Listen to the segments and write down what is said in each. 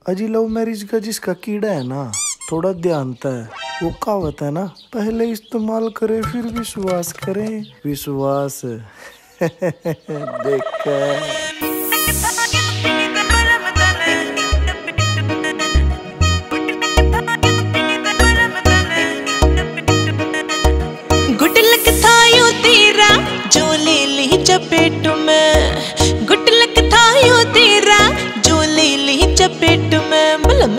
अजी love marriage का जिसका कीड़ा है ना थोड़ा ध्यान है। वो कहावत है ना, पहले इस्तेमाल करे फिर विश्वास करें। विश्वास देख चपेट में गुटलक था यो तेरा जो ले ली चपेट में। बलम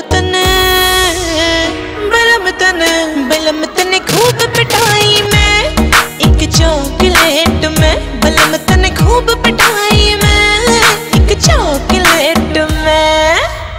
तने खूब पिटाई में एक चॉकलेट में। बलम तने खूब पिटाई में एक चॉकलेट में।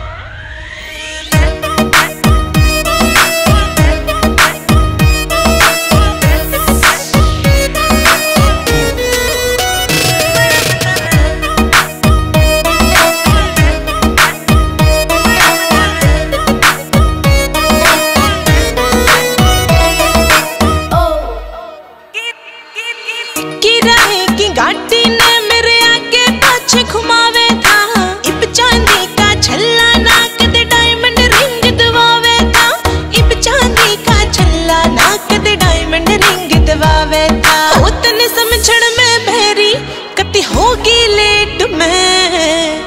गाड़ी ने मेरे आगे पाछे घुमावे था। इब चांदी का छल्ला नाक दे डायमंड रिंग दबावे था। इब चांदी का छल्ला नाक दे डायमंड रिंग दबावे था। ओ तने समझण में भैरी कति होगी लेट में।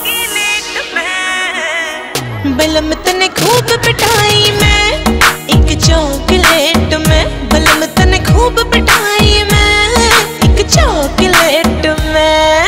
बलम तने खूब पिटाई में एक चॉकलेट में। बलम तने खूब पिटाई में एक चॉकलेट में।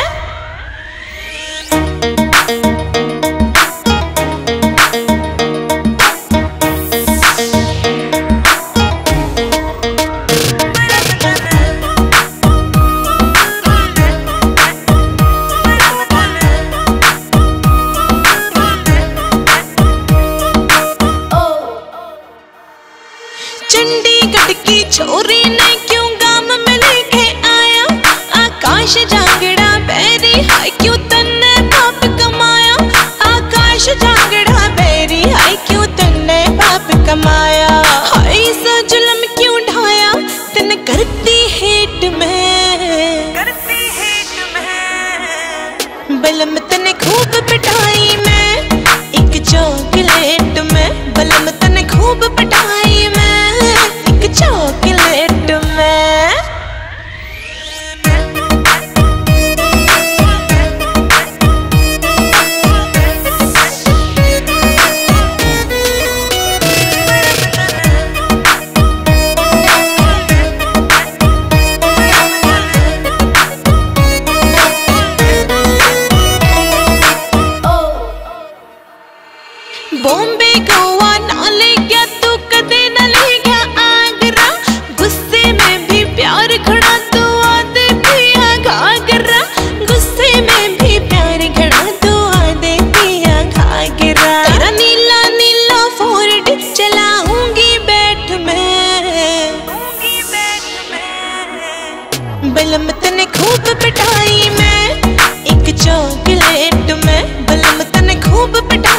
चंडीगढ़ की छोरी ने क्यों गाम में लेके आया। आकाश जागड़ा बैरी हाय क्यों तन्ने पाप कमाया। आकाश जागड़ा बैरी हाय क्यों तन्ने पाप कमाया। हाय सा जुल्म क्यों ढाया तन करती हेट में। बलम तने खूब पिटाई में एक चॉकलेट में। बलम तने खूब पिटाई में एक चॉकलेट में। बॉम्बे गोवा ना ले गया तू कदे न ले गया आगरा। गुस्से में भी प्यार खड़ा तू आदे पिया घाघरा। गुस्से में भी प्यार खड़ा तू आदे पिया घाघरा। तेरा नीला नीला फोर्ड चलाऊंगी बैठ में। बलम तने खूब पिटाई में एक चॉकलेट में। बलम तने खूब पिटाई